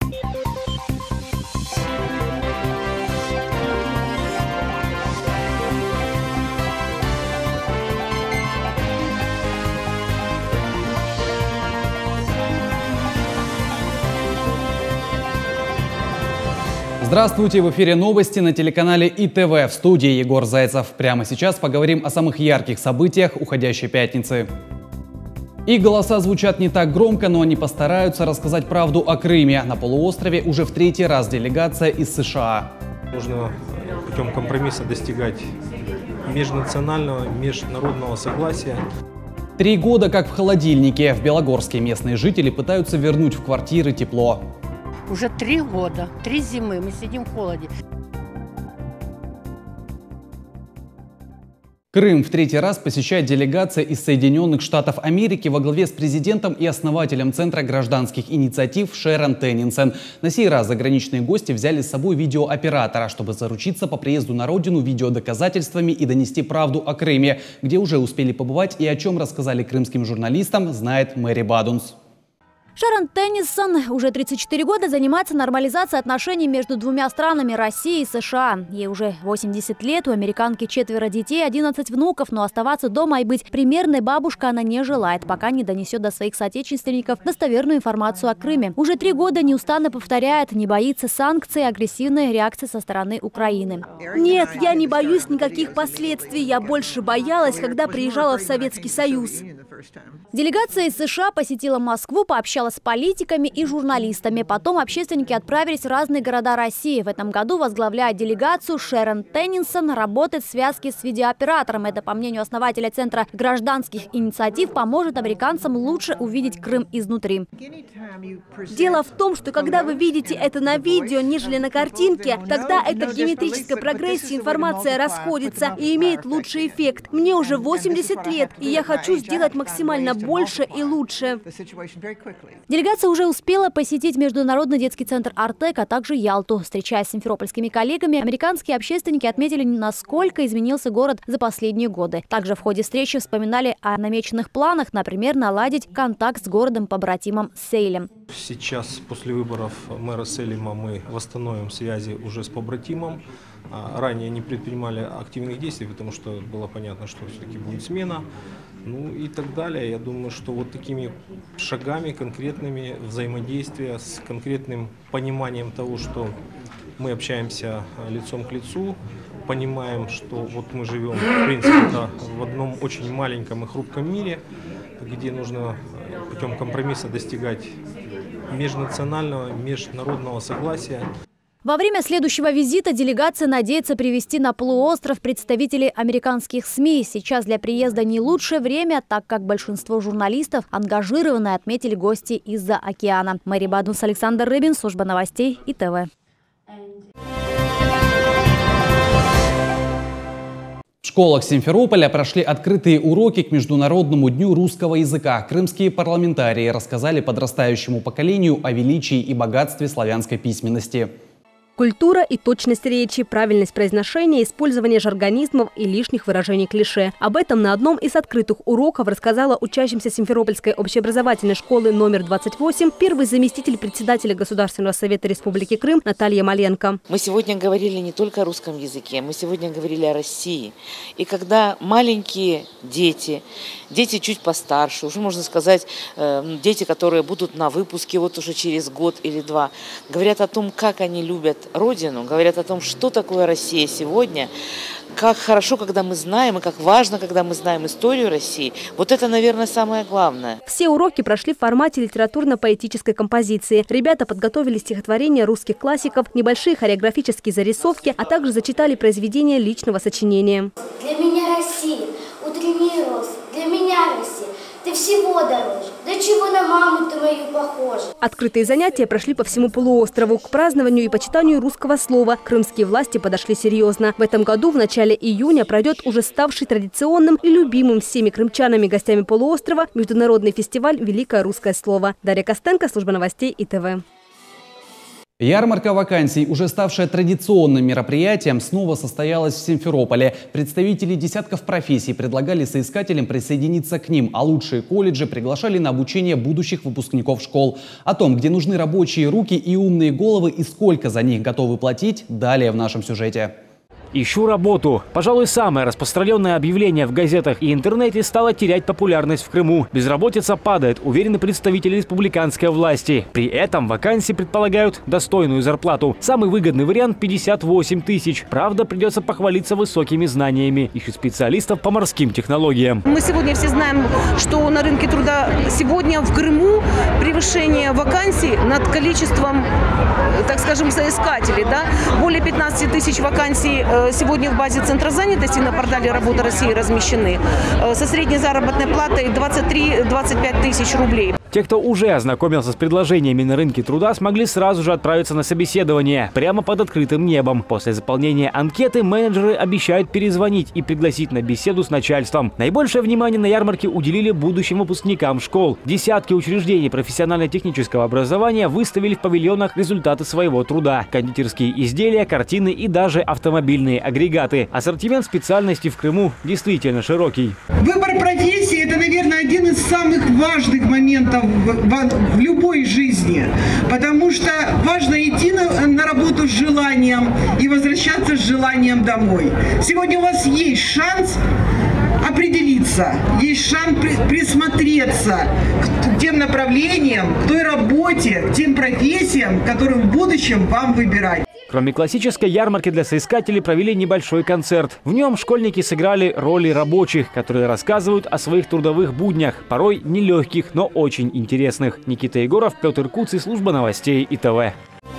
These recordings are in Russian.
Здравствуйте! В эфире новости на телеканале ИТВ. В студии Егор Зайцев. Прямо сейчас поговорим о самых ярких событиях уходящей пятницы. И голоса звучат не так громко, но они постараются рассказать правду о Крыме. На полуострове уже в третий раз делегация из США. Нужно путем компромисса достигать межнационального, международного согласия. 3 года как в холодильнике. В Белогорске местные жители пытаются вернуть в квартиры тепло. Уже 3 года, 3 зимы мы сидим в холоде. Крым в третий раз посещает делегация из Соединенных Штатов Америки во главе с президентом и основателем Центра гражданских инициатив Шерон Теннисон. На сей раз заграничные гости взяли с собой видеооператора, чтобы заручиться по приезду на родину видеодоказательствами и донести правду о Крыме, где уже успели побывать и о чем рассказали крымским журналистам, знает Мэри Бадунс. Шерон Теннисон уже 34 года занимается нормализацией отношений между двумя странами – Россией и США. Ей уже 80 лет, у американки 4 детей, 11 внуков, но оставаться дома и быть примерной бабушкой она не желает, пока не донесет до своих соотечественников достоверную информацию о Крыме. Уже 3 года неустанно повторяет, не боится санкций и агрессивной реакции со стороны Украины. Нет, я не боюсь никаких последствий. Я больше боялась, когда приезжала в Советский Союз. Делегация из США посетила Москву, пообщалась с политиками и журналистами. Потом общественники отправились в разные города России. В этом году возглавляет делегацию Шерон Теннисон, работает в связке с видеооператором. Это, по мнению основателя Центра гражданских инициатив, поможет американцам лучше увидеть Крым изнутри. Дело в том, что когда вы видите это на видео, нежели на картинке, тогда это в геометрической прогрессии информация расходится и имеет лучший эффект. Мне уже 80 лет, и я хочу сделать максимально больше и лучше. Делегация уже успела посетить Международный детский центр «Артек», а также Ялту. Встречаясь с симферопольскими коллегами, американские общественники отметили, насколько изменился город за последние годы. Также в ходе встречи вспоминали о намеченных планах, например, наладить контакт с городом-побратимом Сейлем. Сейчас, после выборов мэра Сейлема, мы восстановим связи уже с побратимом. Ранее не предпринимали активных действий, потому что было понятно, что все-таки будет смена. Ну и так далее. Я думаю, что вот такими шагами, конкретными взаимодействия, с конкретным пониманием того, что мы общаемся лицом к лицу, понимаем, что вот мы живем, в принципе, в одном очень маленьком и хрупком мире, где нужно путем компромисса достигать межнационального, международного согласия. Во время следующего визита делегация надеется привести на полуостров представителей американских СМИ. Сейчас для приезда не лучшее время, так как большинство журналистов ангажированы, отметили гости из-за океана. Мэри Бадунс, Александр Рыбин, служба новостей ИТВ. В школах Симферополя прошли открытые уроки к Международному дню русского языка. Крымские парламентарии рассказали подрастающему поколению о величии и богатстве славянской письменности. Культура и точность речи, правильность произношения, использование жаргонизмов и лишних выражений клише. Об этом на одном из открытых уроков рассказала учащимся Симферопольской общеобразовательной школы номер 28 первый заместитель председателя Государственного совета Республики Крым Наталья Маленко. Мы сегодня говорили не только о русском языке, мы сегодня говорили о России. И когда маленькие дети чуть постарше, уже можно сказать, дети, которые будут на выпуске вот уже через год или 2, говорят о том, как они любят Родину, говорят о том, что такое Россия сегодня, как хорошо, когда мы знаем, и как важно, когда мы знаем историю России. Вот это, наверное, самое главное. Все уроки прошли в формате литературно-поэтической композиции. Ребята подготовили стихотворения русских классиков, небольшие хореографические зарисовки, а также зачитали произведения личного сочинения. Для меня Россия, утренний рост, для меня Россия. Ты всего дороже. Да чего на маму ты мою похожа? Открытые занятия прошли по всему полуострову. К празднованию и почитанию русского слова крымские власти подошли серьезно. В этом году в начале июня пройдет уже ставший традиционным и любимым всеми крымчанами гостями полуострова международный фестиваль «Великое русское слово». Дарья Костенко, служба новостей ИТВ. Ярмарка вакансий, уже ставшая традиционным мероприятием, снова состоялась в Симферополе. Представители десятков профессий предлагали соискателям присоединиться к ним, а лучшие колледжи приглашали на обучение будущих выпускников школ. О том, где нужны рабочие руки и умные головы и сколько за них готовы платить, далее в нашем сюжете. «Ищу работу». Пожалуй, самое распространенное объявление в газетах и интернете стало терять популярность в Крыму. Безработица падает, уверены представители республиканской власти. При этом вакансии предполагают достойную зарплату. Самый выгодный вариант – 58 тысяч. Правда, придется похвалиться высокими знаниями. Ищут специалистов по морским технологиям. Мы сегодня все знаем, что на рынке труда сегодня в Крыму превышение вакансий над количеством, так скажем, соискателей. Да? Более 15 тысяч вакансий сегодня в базе Центра занятости на портале «Работа России» размещены со средней заработной платой 23-25 тысяч рублей. Те, кто уже ознакомился с предложениями на рынке труда, смогли сразу же отправиться на собеседование, прямо под открытым небом. После заполнения анкеты менеджеры обещают перезвонить и пригласить на беседу с начальством. Наибольшее внимание на ярмарке уделили будущим выпускникам школ. Десятки учреждений профессионально-технического образования выставили в павильонах результаты своего труда. Кондитерские изделия, картины и даже автомобильные агрегаты. Ассортимент специальностей в Крыму действительно широкий. Выбор профессии – это, наверное, один из самых важных моментов в любой жизни, потому что важно идти на работу с желанием и возвращаться с желанием домой. Сегодня у вас есть шанс определиться, есть шанс присмотреться к тем направлениям, к той работе, к тем профессиям, которые в будущем вам выбирать. Кроме классической ярмарки для соискателей провели небольшой концерт. В нем школьники сыграли роли рабочих, которые рассказывают о своих трудовых буднях, порой нелегких, но очень интересных. Никита Егоров, Петр Куцый, служба новостей ИТВ.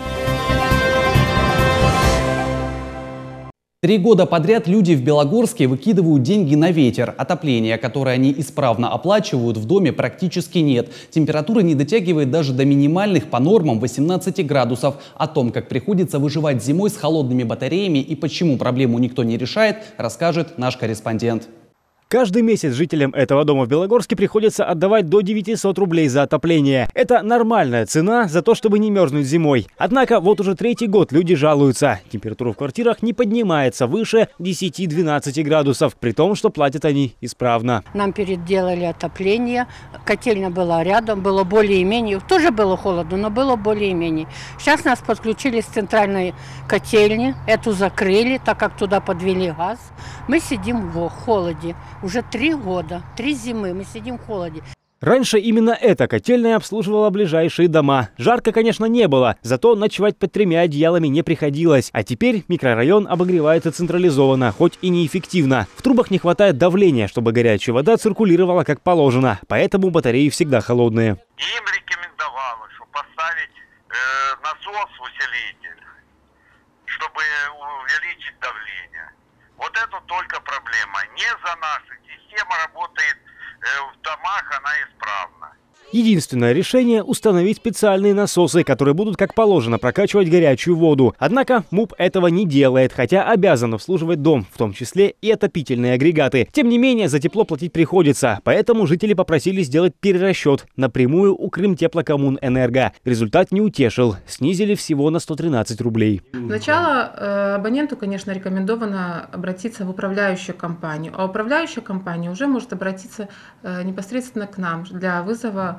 3 года подряд люди в Белогорске выкидывают деньги на ветер. Отопление, которое они исправно оплачивают, в доме практически нет. Температура не дотягивает даже до минимальных по нормам 18 градусов. О том, как приходится выживать зимой с холодными батареями и почему проблему никто не решает, расскажет наш корреспондент. Каждый месяц жителям этого дома в Белогорске приходится отдавать до 900 рублей за отопление. Это нормальная цена за то, чтобы не мерзнуть зимой. Однако вот уже 3-й год люди жалуются. Температура в квартирах не поднимается выше 10-12 градусов, при том, что платят они исправно. Нам переделали отопление, котельня была рядом, было более-менее, тоже было холодно, но было более-менее. Сейчас нас подключили с центральной котельни, эту закрыли, так как туда подвели газ. Мы сидим в холоде. Уже 3 года, 3 зимы мы сидим в холоде. Раньше именно эта котельная обслуживала ближайшие дома. Жарко, конечно, не было, зато ночевать под 3 одеялами не приходилось. А теперь микрорайон обогревается централизованно, хоть и неэффективно. В трубах не хватает давления, чтобы горячая вода циркулировала как положено, поэтому батареи всегда холодные. Им рекомендовалось, что поставить насос-усилитель, чтобы увеличить давление. Вот это только проблема. Не за наши. Система работает в домах, она исправна. Единственное решение – установить специальные насосы, которые будут как положено прокачивать горячую воду. Однако МУП этого не делает, хотя обязан обслуживать дом, в том числе и отопительные агрегаты. Тем не менее, за тепло платить приходится, поэтому жители попросили сделать перерасчет напрямую у Крымтеплокоммунэнерго. Результат не утешил, снизили всего на 113 рублей. Сначала абоненту, конечно, рекомендовано обратиться в управляющую компанию, а управляющая компания уже может обратиться непосредственно к нам для вызова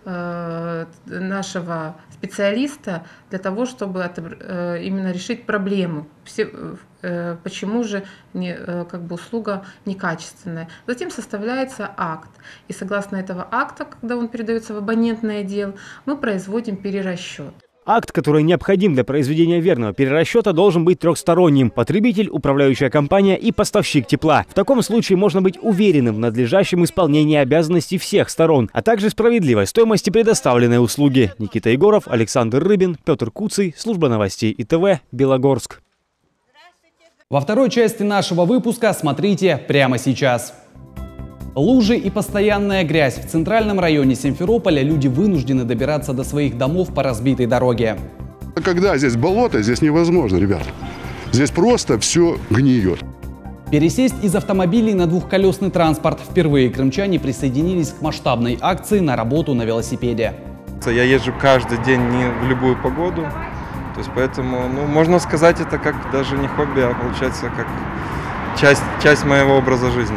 нашего специалиста для того, чтобы именно решить проблему, почему же услуга некачественная. Затем составляется акт, и согласно этого акта, когда он передается в абонентный отдел, мы производим перерасчет. Акт, который необходим для произведения верного перерасчета, должен быть трехсторонним: потребитель, управляющая компания и поставщик тепла. В таком случае можно быть уверенным в надлежащем исполнении обязанностей всех сторон, а также справедливой стоимости предоставленной услуги. Никита Егоров, Александр Рыбин, Петр Куцый, служба новостей ИТВ, Белогорск. Во второй части нашего выпуска смотрите прямо сейчас. Лужи и постоянная грязь. В центральном районе Симферополя люди вынуждены добираться до своих домов по разбитой дороге. Когда здесь болото, здесь невозможно, ребят. Здесь просто все гниет. Пересесть из автомобилей на двухколесный транспорт. Впервые крымчане присоединились к масштабной акции на работу на велосипеде. Я езжу каждый день не в любую погоду. То есть поэтому, ну, можно сказать, это как даже не хобби, а получается как часть моего образа жизни.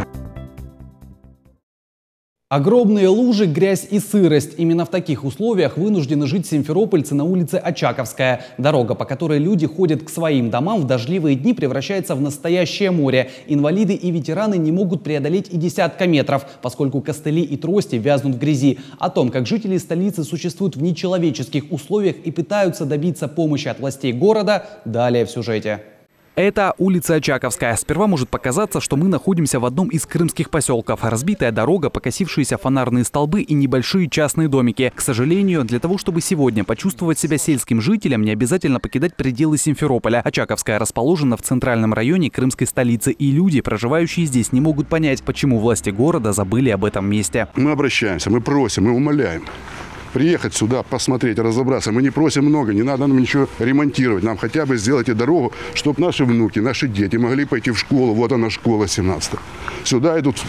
Огромные лужи, грязь и сырость. Именно в таких условиях вынуждены жить симферопольцы на улице Очаковская. Дорога, по которой люди ходят к своим домам, в дождливые дни превращается в настоящее море. Инвалиды и ветераны не могут преодолеть и десятка метров, поскольку костыли и трости вязнут в грязи. О том, как жители столицы существуют в нечеловеческих условиях и пытаются добиться помощи от властей города, далее в сюжете. Это улица Очаковская. Сперва может показаться, что мы находимся в одном из крымских поселков. Разбитая дорога, покосившиеся фонарные столбы и небольшие частные домики. К сожалению, для того, чтобы сегодня почувствовать себя сельским жителем, не обязательно покидать пределы Симферополя. Очаковская расположена в центральном районе крымской столицы, и люди, проживающие здесь, не могут понять, почему власти города забыли об этом месте. Мы обращаемся, мы просим, мы умоляем. Приехать сюда, посмотреть, разобраться. Мы не просим много, не надо нам ничего ремонтировать. Нам хотя бы сделайте дорогу, чтобы наши внуки, наши дети могли пойти в школу. Вот она, школа 17-я. Сюда идут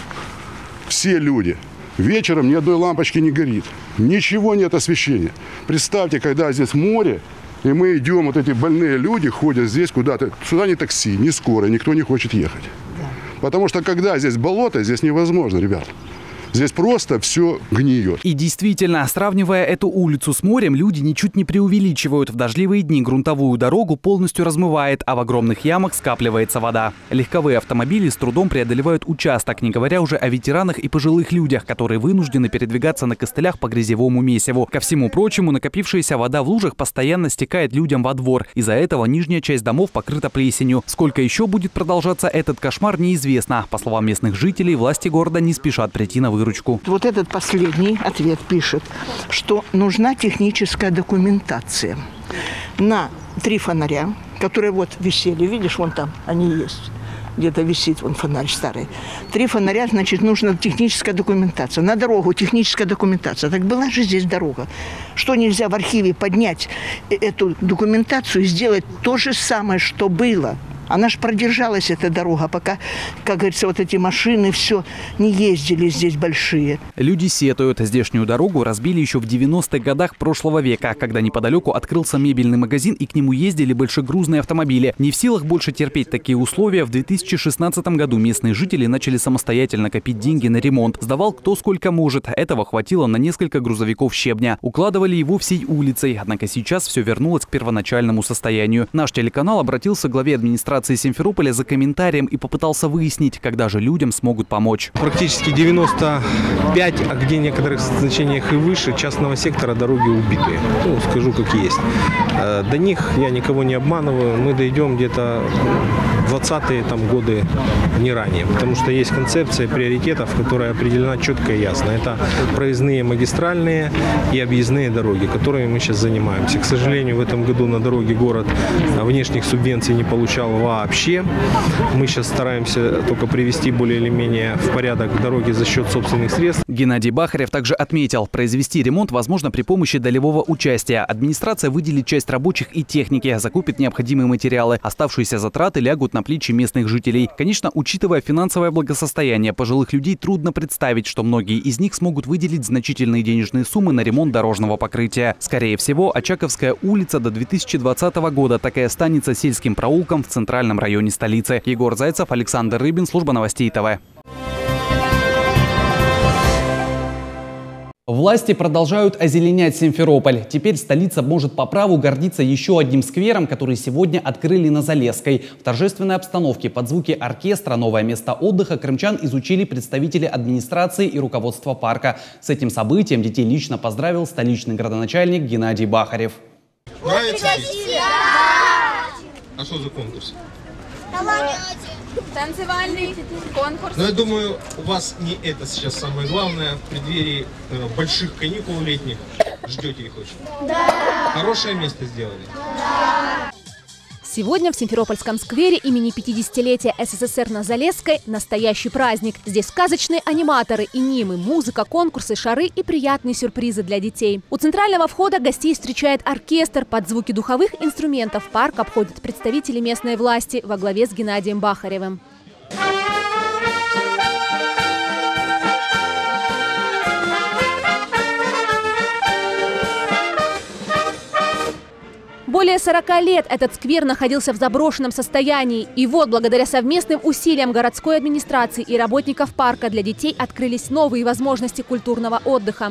все люди. Вечером ни одной лампочки не горит. Ничего нет освещения. Представьте, когда здесь море, и мы идем, вот эти больные люди ходят здесь куда-то. Сюда ни такси, ни скорая, никто не хочет ехать. Потому что когда здесь болото, здесь невозможно, ребят. Здесь просто все гниет. И действительно, сравнивая эту улицу с морем, люди ничуть не преувеличивают. В дождливые дни грунтовую дорогу полностью размывает, а в огромных ямах скапливается вода. Легковые автомобили с трудом преодолевают участок, не говоря уже о ветеранах и пожилых людях, которые вынуждены передвигаться на костылях по грязевому месиву. Ко всему прочему, накопившаяся вода в лужах постоянно стекает людям во двор. Из-за этого нижняя часть домов покрыта плесенью. Сколько еще будет продолжаться этот кошмар, неизвестно. По словам местных жителей, власти города не спешат прийти на выручку. Вот этот последний ответ пишет, что нужна техническая документация на 3 фонаря, которые вот висели, видишь, вон там они есть. Где-то висит вон фонарь старый. 3 фонаря, значит, нужна техническая документация. На дорогу техническая документация. Так была же здесь дорога. Что нельзя в архиве поднять эту документацию и сделать то же самое, что было? Она же продержалась, эта дорога, пока, как говорится, вот эти машины все не ездили здесь большие. Люди сетуют. Здешнюю дорогу разбили еще в 90-х годах прошлого века, когда неподалеку открылся мебельный магазин и к нему ездили большегрузные автомобили. Не в силах больше терпеть такие условия, в 2016 году местные жители начали самостоятельно копить деньги на ремонт. Сдавал кто сколько может. Этого хватило на несколько грузовиков щебня. Укладывали его всей улицей. Однако сейчас все вернулось к первоначальному состоянию. Наш телеканал обратился к главе администрации Симферополя за комментарием и попытался выяснить, когда же людям смогут помочь. Практически 95, а где в некоторых значениях и выше, частного сектора дороги убитые. Ну, скажу, как есть. До них я никого не обманываю. Мы дойдем где-то 20-е годы, не ранее. Потому что есть концепция приоритетов, которая определена четко и ясно. Это проездные магистральные и объездные дороги, которыми мы сейчас занимаемся. К сожалению, в этом году на дороге город внешних субвенций не получал вообще. Мы сейчас стараемся только привести более или менее в порядок дороги за счет собственных средств. Геннадий Бахарев также отметил, произвести ремонт возможно при помощи долевого участия. Администрация выделит часть рабочих и техники, закупит необходимые материалы. Оставшиеся затраты лягут на плечи местных жителей. Конечно, учитывая финансовое благосостояние пожилых людей, трудно представить, что многие из них смогут выделить значительные денежные суммы на ремонт дорожного покрытия. Скорее всего, Очаковская улица до 2020 года так и останется сельским проулком в центральном районе столицы. Егор Зайцев, Александр Рыбин, служба новостей ТВ. Власти продолжают озеленять Симферополь. Теперь столица может по праву гордиться еще одним сквером, который сегодня открыли на Залесской. В торжественной обстановке под звуки оркестра новое место отдыха крымчан изучили представители администрации и руководства парка. С этим событием детей лично поздравил столичный градоначальник Геннадий Бахарев. Нравится? А что за конкурс? Танцевальный конкурс. Но я думаю, у вас не это сейчас самое главное. В преддверии больших каникул летних. Ждете их очень? Да. Хорошее место сделали? Да. Сегодня в Симферопольском сквере имени 50-летия СССР на Залесской настоящий праздник. Здесь сказочные аниматоры и нимы, музыка, конкурсы, шары и приятные сюрпризы для детей. У центрального входа гостей встречает оркестр. Под звуки духовых инструментов парк обходят представители местной власти во главе с Геннадием Бахаревым. Более 40 лет этот сквер находился в заброшенном состоянии. И вот, благодаря совместным усилиям городской администрации и работников парка, для детей открылись новые возможности культурного отдыха.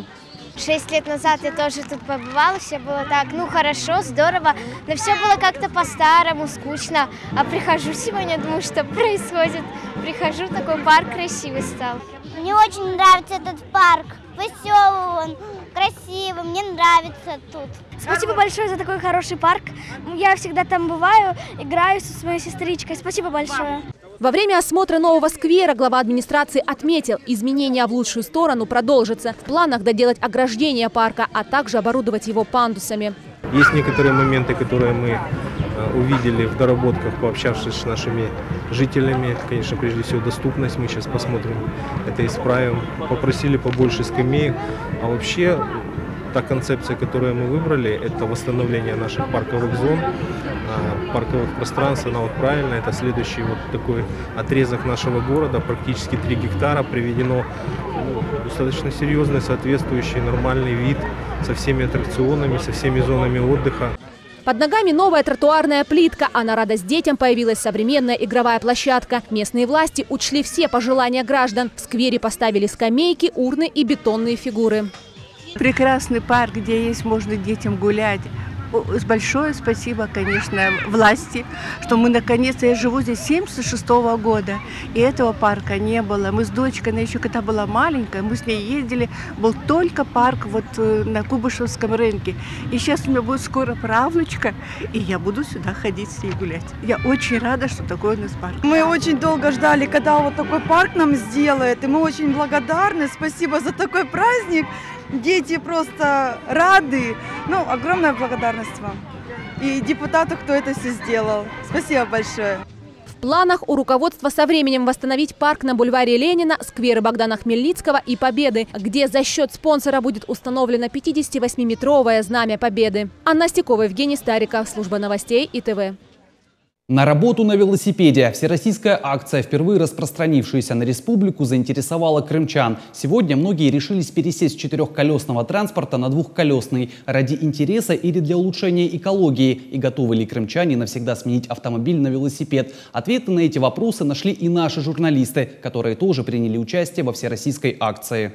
6 лет назад я тоже тут побывала, все было так, хорошо, здорово, но все было как-то по-старому, скучно. А прихожу сегодня, думаю, что происходит. Прихожу, такой парк красивый стал. Мне очень нравится этот парк, веселый он, красивый, мне нравится тут. Спасибо большое за такой хороший парк. Я всегда там бываю, играю с моей сестричкой. Спасибо большое. Во время осмотра нового сквера глава администрации отметил, изменения в лучшую сторону продолжатся. В планах доделать ограждение парка, а также оборудовать его пандусами. Есть некоторые моменты, которые мы увидели в доработках, пообщавшись с нашими жителями. Конечно, прежде всего доступность. Мы сейчас посмотрим, это исправим. Попросили побольше скамеек. А вообще, та концепция, которую мы выбрали, это восстановление наших парковых зон, парковых пространств. Она вот правильно, это следующий вот такой отрезок нашего города, практически 3 гектара, приведено достаточно серьезный, соответствующий нормальный вид со всеми аттракционами, со всеми зонами отдыха. Под ногами новая тротуарная плитка, а на радость детям появилась современная игровая площадка. Местные власти учли все пожелания граждан. В сквере поставили скамейки, урны и бетонные фигуры. Прекрасный парк, где есть можно детям гулять. Большое спасибо, конечно, власти, что мы наконец-то, я живу здесь с 1976 года, и этого парка не было. Мы с дочкой, она еще когда была маленькая, мы с ней ездили, был только парк вот на Куйбышевском рынке. И сейчас у меня будет скоро правнучка, и я буду сюда ходить с ней гулять. Я очень рада, что такой у нас парк. Мы очень долго ждали, когда вот такой парк нам сделает, и мы очень благодарны. Спасибо за такой праздник. Дети просто рады. Огромная благодарность вам. И депутату, кто это все сделал. Спасибо большое. В планах у руководства со временем восстановить парк на бульваре Ленина, скверы Богдана Хмельницкого и Победы, где за счет спонсора будет установлено 58-метровое знамя Победы. Анна Стекова, Евгений Стариков, служба новостей ИТВ. На работу на велосипеде. Всероссийская акция, впервые распространившаяся на республику, заинтересовала крымчан. Сегодня многие решились пересесть с 4-колесного транспорта на 2-колесный ради интереса или для улучшения экологии. И готовы ли крымчане навсегда сменить автомобиль на велосипед? Ответы на эти вопросы нашли и наши журналисты, которые тоже приняли участие во всероссийской акции.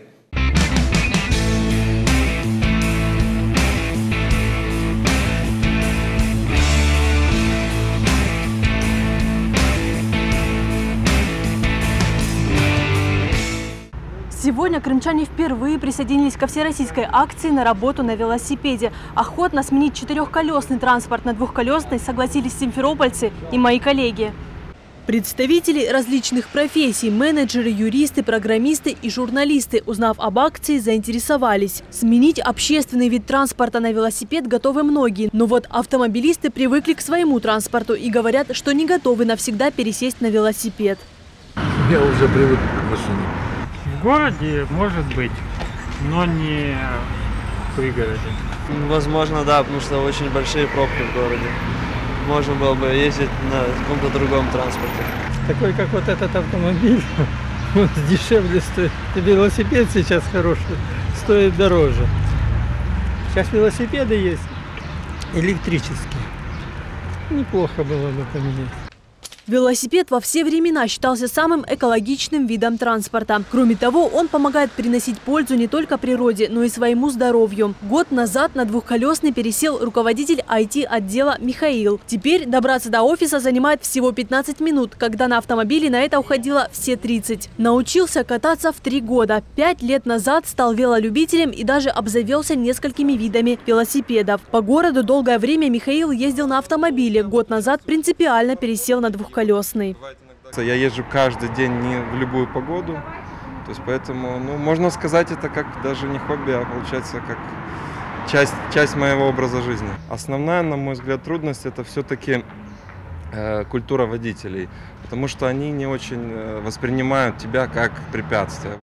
Сегодня крымчане впервые присоединились ко всероссийской акции на работу на велосипеде. Охотно сменить 4-колесный транспорт на 2-колесный согласились симферопольцы и мои коллеги. Представители различных профессий, менеджеры, юристы, программисты и журналисты, узнав об акции, заинтересовались. Сменить общественный вид транспорта на велосипед готовы многие. Но вот автомобилисты привыкли к своему транспорту и говорят, что не готовы навсегда пересесть на велосипед. Я уже привык к машине. В городе, может быть, но не в пригороде. Возможно, да, потому что очень большие пробки в городе. Можно было бы ездить на каком-то другом транспорте. Такой, как вот этот автомобиль, дешевле стоит. Велосипед сейчас хороший, стоит дороже. Сейчас велосипеды есть электрические. Неплохо было бы поменять. Велосипед во все времена считался самым экологичным видом транспорта. Кроме того, он помогает приносить пользу не только природе, но и своему здоровью. Год назад на 2-колесный пересел руководитель IT-отдела Михаил. Теперь добраться до офиса занимает всего 15 минут, когда на автомобиле на это уходило все 30. Научился кататься в 3 года. 5 лет назад стал велолюбителем и даже обзавелся несколькими видами велосипедов. По городу долгое время Михаил ездил на автомобиле. Год назад принципиально пересел на 2-колесный. Я езжу каждый день не в любую погоду, то есть поэтому, можно сказать, это как даже не хобби, а получается как часть моего образа жизни. Основная, на мой взгляд, трудность — это все-таки культура водителей, потому что они не очень воспринимают тебя как препятствие.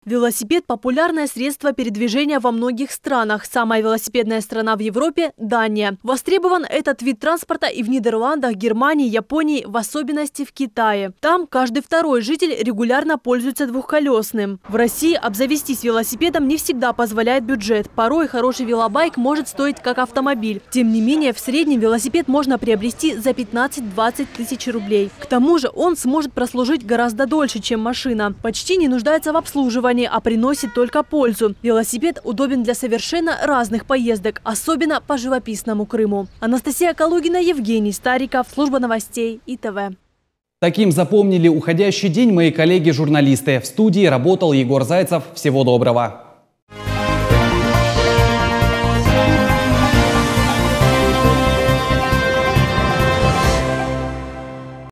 Велосипед – популярное средство передвижения во многих странах. Самая велосипедная страна в Европе – Дания. Востребован этот вид транспорта и в Нидерландах, Германии, Японии, в особенности в Китае. Там каждый второй житель регулярно пользуется двухколесным. В России обзавестись велосипедом не всегда позволяет бюджет. Порой хороший велобайк может стоить как автомобиль. Тем не менее, в среднем велосипед можно приобрести за 15-20 тысяч рублей. К тому же он сможет прослужить гораздо дольше, чем машина. Почти не нуждается в обслуживании, а приносит только пользу. Велосипед удобен для совершенно разных поездок, особенно по живописному Крыму. Анастасия Калугина, Евгений Стариков, служба новостей ИТВ. Таким запомнили уходящий день мои коллеги-журналисты. В студии работал Егор Зайцев. Всего доброго.